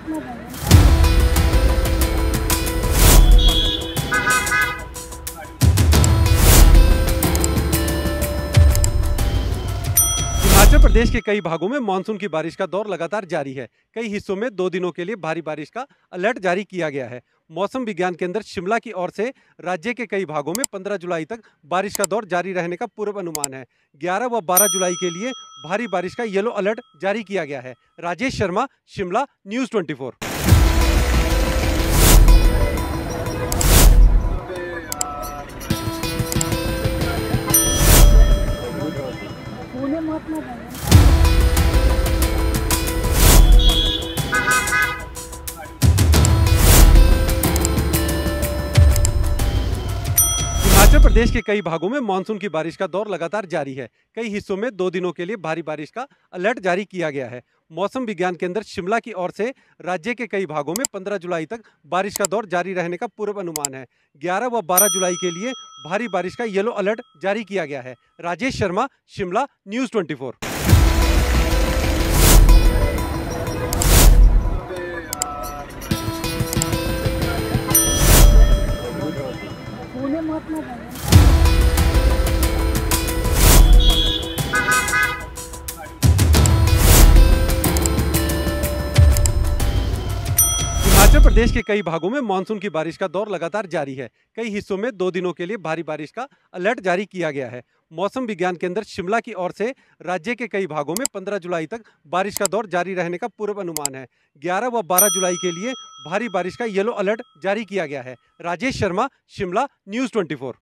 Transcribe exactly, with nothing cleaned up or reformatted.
महात्मा गांधी। हिमाचल प्रदेश के कई भागों में मानसून की बारिश का दौर लगातार जारी है। कई हिस्सों में दो दिनों के लिए भारी बारिश का अलर्ट जारी किया गया है। मौसम विज्ञान केंद्र शिमला की ओर से राज्य के कई भागों में पंद्रह जुलाई तक बारिश का दौर जारी रहने का पूर्व अनुमान है। ग्यारह व बारह जुलाई के लिए भारी बारिश का येलो अलर्ट जारी किया गया है। Rajesh Sharma, Shimla, news twenty four. Mahatma Gandhi. Himachal Pradesh के कई भागों में मानसून की बारिश का दौर लगातार जारी है। कई हिस्सों में दो दिनों के लिए भारी बारिश का अलर्ट जारी किया गया है। मौसम विज्ञान केंद्र शिमला की ओर से राज्य के कई भागों में पंद्रह जुलाई तक बारिश का दौर जारी रहने का पूर्व अनुमान है। ग्यारह व बारह जुलाई के लिए भारी बारिश का येलो अलर्ट जारी किया गया है। Rajesh Sharma, Shimla, news twenty four. Mahatma Gandhi. Himachal Pradesh के कई भागों में मानसून की बारिश का दौर लगातार जारी है। कई हिस्सों में दो दिनों के लिए भारी बारिश का अलर्ट जारी किया गया है। मौसम विज्ञान केंद्र शिमला की ओर से राज्य के कई भागों में पंद्रह जुलाई तक बारिश का दौर जारी रहने का पूर्व अनुमान है। ग्यारह व बारह जुलाई के लिए भारी बारिश का येलो अलर्ट जारी किया गया है। Rajesh Sharma, Shimla, news twenty four.